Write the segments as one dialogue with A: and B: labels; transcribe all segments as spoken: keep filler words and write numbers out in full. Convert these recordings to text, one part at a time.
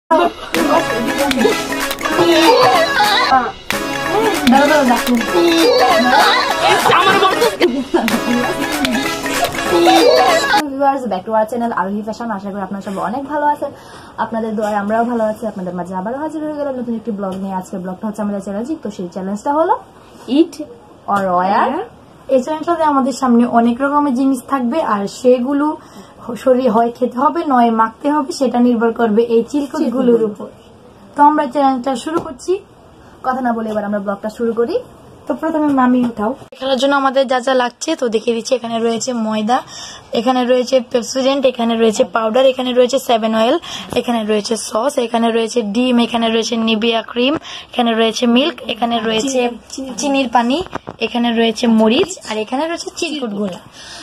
A: Back to our channel Arohi fashion. আশা করি আপনারা সবাই অনেক ভালো আছেন। আপনাদের দোয়ায় আমরাও ভালো আছি। আপনাদের মাঝে আবারও হাজির হয়ে গেলাম নতুন একটি ব্লগ নিয়ে। আজকে ব্লগটা হচ্ছে আমাদের চ্যালেঞ্জিং। তো সেই চ্যালেঞ্জটা হলো ইট অর ওয়্যার। এই চ্যালেঞ্জটাতে আমাদের সামনে অনেক রকমের জিনিস থাকবে, আর সেগুলো শরীর হয় খেতে হবে নয় মাখতে হবে, সেটা নির্ভর করবে এই চিলকুটগুলোর উপর। তো আমরা চ্যালেঞ্জটা শুরু করছি। কথা না বলে এবার আমরা ব্লগটা শুরু করি। তো প্রথমে মামি উঠাও। এখানের জন্য আমাদের যা যা লাগছে তো দেখিয়ে দিচ্ছি। এখানে রয়েছে ময়দা, এখানে রয়েছে পেপসোডেন্ট, এখানে রয়েছে পাউডার, এখানে রয়েছে সেভেন অয়েল, এখানে রয়েছে সস, এখানে রয়েছে ডিম, এখানে রয়েছে নিভিয়া ক্রিম, এখানে রয়েছে মিল্ক, এখানে রয়েছে চিনির পানি, এখানে রয়েছে মরিচ, আর এখানে রয়েছে চিরকুট গুঁড়া।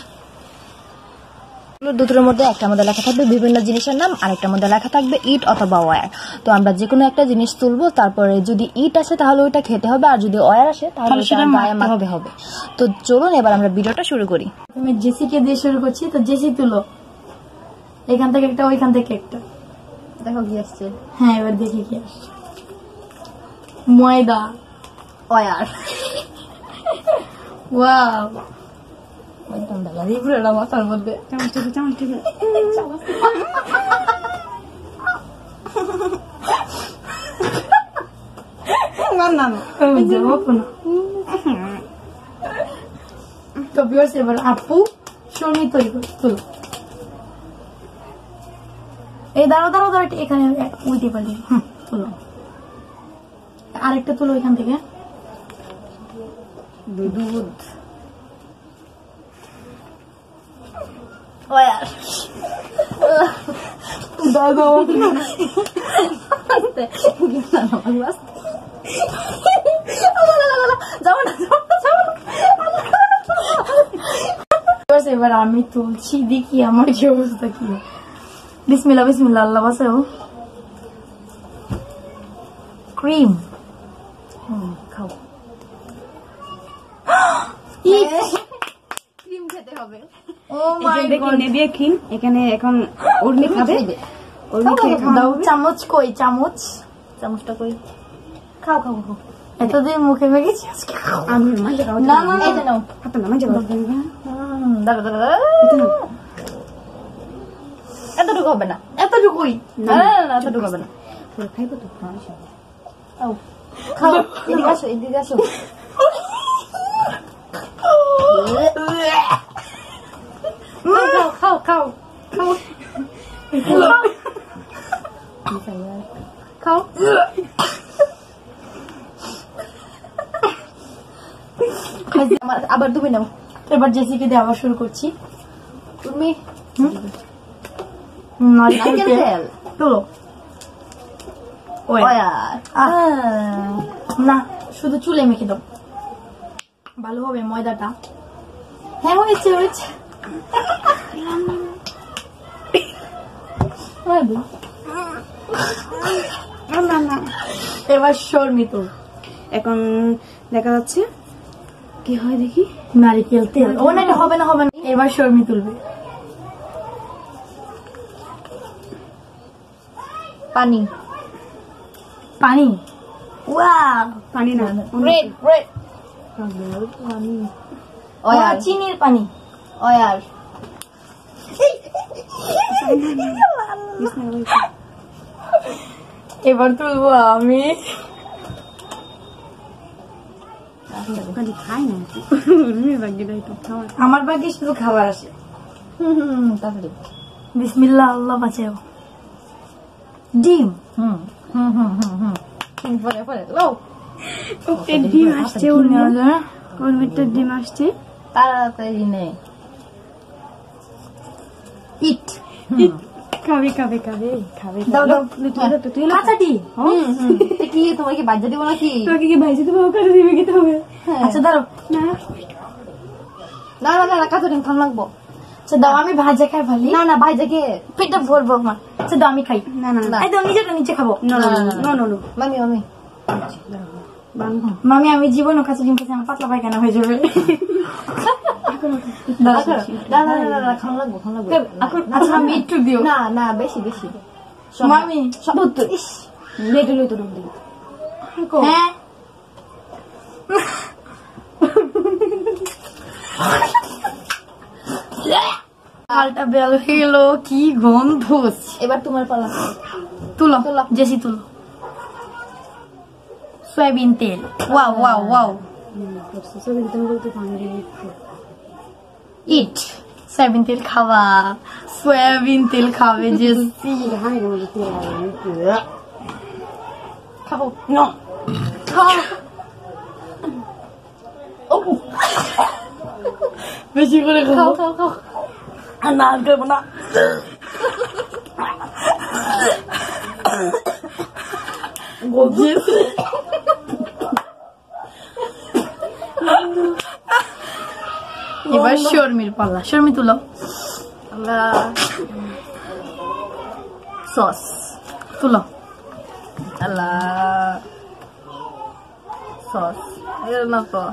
A: দুটোর মধ্যে একটা মধ্যে লেখা থাকবে বিভিন্ন জিনিসের নাম, আরেকটার মধ্যে লেখা থাকবে ইট অথবা ওয়্যার। তো আমরা যে কোনো একটা জিনিস তুলবো, তারপরে যদি ইট আসে তাহলে ওইটা খেতে হবে, আর যদি ওয়্যার আসে তাহলে সেটা গায়ে মাখতে হবে। তো চলুন এবার আমরা ভিডিওটা শুরু করি। আমি জেসিকে দিয়ে শুরু করছি। তো জেসি তুলো, এখান থেকে একটা ওইখান থেকে একটা। দেখো কি আসছে। হ্যাঁ এবার দেখি কি আসছে। ময়দা, ওয়্যার। ওয়াও, মাথার মধ্যে এবার আপু শর্মি তৈরি তুলো। এই দাঁড়ো দাঁড়ো দাঁড়ো এখানে উল্টে পাল্টে তুলো। আরেকটা তুলো এখান থেকে। দুধ, ওয়্যার, দাদা এবার আমি তুলছি, দেখি আমার কি অবস্থা কি। বিসমিল্লাহ বিসমিল্লাহ, আল্লাহ বাঁচাও। ক্রিম খাও। ক্রিম খেতে হবে। এখানে এখন উর্মি খাবে। চামচ কই, চামচ চামচটা কই। খাও খাও খাও। এতদিন মুখে ভেগেছি, এতটুকু হবে না, এতটুকুই এতটুকু হবে না। খাইবো তো, খাও। এদিকে আসো, এদিকে আসো। খাও খাও খাও খাও। আবার ডুবে নাও। এবার জেসিকে দিয়ে আবার শুরু করছি। তুমি তোলো। না শুধু চুলে মেখে দাও, ভালো হবে ময়দাটা। হ্যাঁ হয়েছে হয়েছে। এবার শর্মি তো
B: এখন দেখা যাচ্ছে কি হয় দেখি।
A: নারিকেল তেল। ও না হবে না হবে না। এবার শর্মি তুলবে। পানি, পানি। ওয়াও,
B: পানি না,
A: রেড রেড পানি। ওয়্যার, চিনির পানি। ওয়্যার। এবার তুলবো আমি। আমার বাকি শুধু খাবার আসে। বিসমিল্লাহ, আল্লাহ বাঁচাও। ডিম। হুম হুম হুম হুম হুম পরে পরে লো।
B: ডিম আসছে, ওর ভিতর ডিম আসছে।
A: তাড়াতাড়ি নে। ইট
B: খাবে খাবে খাবে খাবে।
A: দাও দাও কাঁচা ডিম। কি তোমাকে কি ভাজা দিব নাকি?
B: তোমাকে কি ভাজা দেবো? কাঁচা ডিম খেতে হবে।
A: আচ্ছা দাঁড়ো।
B: না
A: না না না, কাঁচা ডিম খাম লাগবো। আচ্ছা দাও, আমি ভাজা খাই ভালি। না না, ভাজা খেয়ে পেটটা ভরবো আমার। আচ্ছা দাও আমি খাই। না না না, দাও নিজেটা নিচে খাবো। মামি মামি মামি আমি জীবনও কাঁচা ডিম খেতে আমার পাতলা পায়খানা হয়ে যাবে। আচ্ছা আমি একটু দিও। না না বেশি বেশি
B: মামি
A: সত্তর ইস লেটে লইতো ডুব দিই হ্যাঁ
B: হালটা বেল হয়ে গেল কি গন্ধ।
A: এবার তোমার পালা
B: তুলো
A: তুলো।
B: জেসি তুলো সয়াবিন তেল wow wow wow it soybean তেল খাওয়া সয়াবিন তেল খাবে জেসি
A: খাবো
B: নো
A: খাও ও
B: বেশি করে
A: খাও
B: খাও
A: খাও খাও
B: আর না করবো না জেসি এবার শর্মির পাল্লা শর্মি তুলো
A: আমরা সস
B: তুলো
A: আল্লাহ সস এর না তো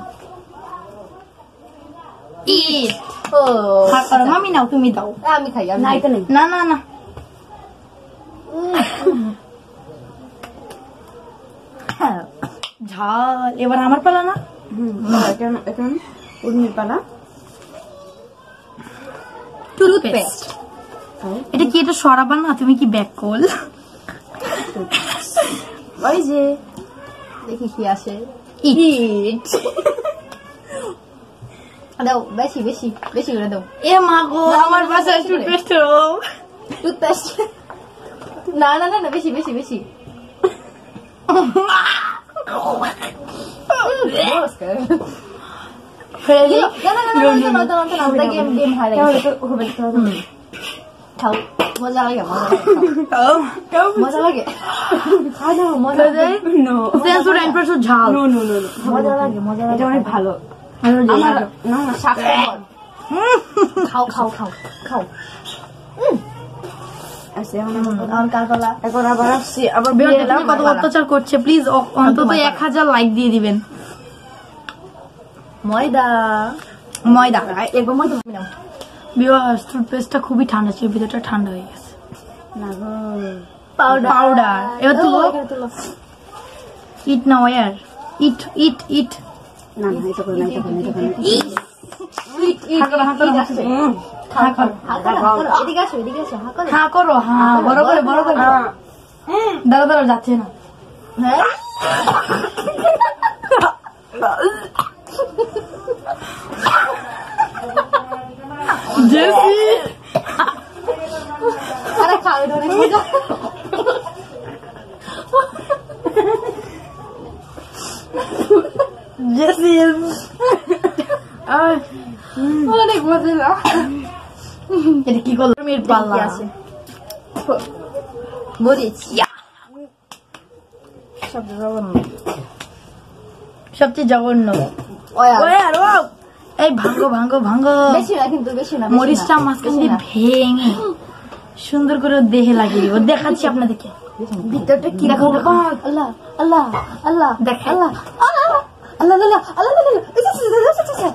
B: ইট
A: ও
B: মামি নাও তুমি দাও
A: আমি খাই আমি
B: না
A: খাই।
B: এটা নেই না না না ঝাল এবার আমার পালা না
C: উর্মির পালা
B: টুথপেস্ট এটা কি এটা সরাবা না তুমি কি ব্যাক কল
A: ওই যে দেখি কি আসে
B: ইট
A: দাও বেশি বেশি বেশি করে দাও
B: এ মা গো আমার বাসায় টুথপেস্ট
A: টুথপেস্ট না না না না বেশি বেশি বেশি
B: ফেলে
A: না না না না না না না না আমরা গেম গেম হারাই খাও মজা লাগে মজা লাগে মজা লাগে খাও দাও মজা লাগে
C: নো
B: সেন্সর এন্ট্রাসও ঝাল
C: নো নো নো
A: মজা লাগে মজা লাগে
C: এটা অনেক ভালো
A: আমার
C: না না
A: স্বাস্থ্যকর খাও খাও খাও খাও
C: আচ্ছা এখন
A: আমার কার পালা
C: এখন আবার আসছি আবার
B: বের
C: বিয়ে
B: তুমি কত অত্যাচার করছে প্লিজ অন্তত এক হাজার লাইক দিয়ে দিবেন
A: ময়দা
B: ময়দা
A: একবার ময়দা নাও
B: বিবাস টুথপেস্টটা খুবই ঠান্ডা ছিল ভিতরটা ঠান্ডা হয়ে গেছে
C: না গো
A: পাউডার
B: পাউডার এবার তুলো
A: এখানে তুলো
B: ইট না ওয়ার ইট ইট ইট
C: না না এটা করে না এটা করে না এটা করে না
A: ইট ইট
B: হাঁকড়ো, হাঁকড়ো,
A: ইট
B: হাঁকড়ো।
A: আছে।
B: হা করো
A: হা করো, হা করো। এদিকে আসো এদিকে আসো হা করো
B: হা করো হ্যাঁ বড় করে বড় করে দাঁড়া দাঁড়া যাচ্ছে না
A: হ্যাঁ
B: জেসি
A: আরে খাও এটা অনেক মজা
B: জেসি
A: অনেক মজা না
B: এটা কি করলো মেয়ের পাল্লা
A: কি আছে মরিচ
B: সব জঘন্য সবচেয়ে জঘন্য
A: ওয়া
B: ওরে আর ও এই ভাঙ্গো ভাঙ্গো ভাঙ্গো
A: বেশি না কিন্তু বেশি না বেশি না।
B: মরিচটা মাঝখান
A: বেশি
B: দিয়ে
A: না।
B: ভেঙে সুন্দর করে দেহে লাগিয়ে দিব দেখাচ্ছি আপনাদেরকে
A: ভিতরটা কি
B: দেখো,
A: দেখো
B: দেখো।
A: আল্লাহ আল্লাহ আল্লাহ
B: দেখো।
A: আল্লাহ আল্লাহ আল্লাহ আল্লাহ আল্লাহ আল্লাহ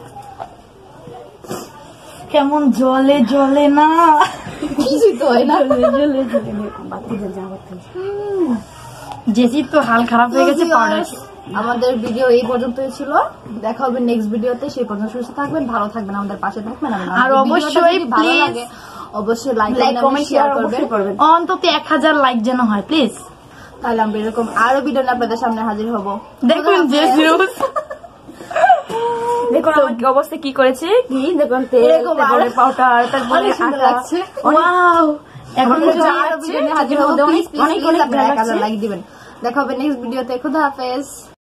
B: কেমন জলে জলে না
A: কিছুই তো হয় না
B: জেসি তো হাল খারাপ হয়ে গেছে পাউডার
A: আমাদের ভিডিও এই পর্যন্তই ছিল দেখা হবে নেক্সট ভিডিওতে সেই পর্যন্ত সুস্থ থাকবেন ভালো থাকবেন আমাদের পাশে থাকবেন
B: আর অবশ্যই
A: ভালো
B: please
A: লাগে অবশ্যই like
C: like comment
A: share
C: share
A: করবেন
C: করবেন
B: অন্তত এক হাজার লাইক যেন হয় প্লিজ
A: তাহলে আমরা এরকম আরো ভিডিও নিয়ে আপনাদের সামনে হাজির হব
B: দেখুন জেসি
C: দেখুন আমার কি অবস্থা কি করেছে কি দেখুন তেল
A: এরকম
C: তারপরে
A: আরো-
C: পাউডার তারপরে
A: অনেক সুন্দর
C: আটা
A: লাগছে
B: ওয়াও এখন
C: অনেক
B: তো
A: আরো ভিডিও নিয়ে হাজির হব
C: অনেক-
A: প্লিজ
C: অনেক
A: প্লিজ
C: অনেক
A: আপনারা
C: ভালো
A: এক হাজার
C: লাগছে।
A: লাইক দিবেন দেখা হবে নেক্সট ভিডিওতে খুদা হাফেজ।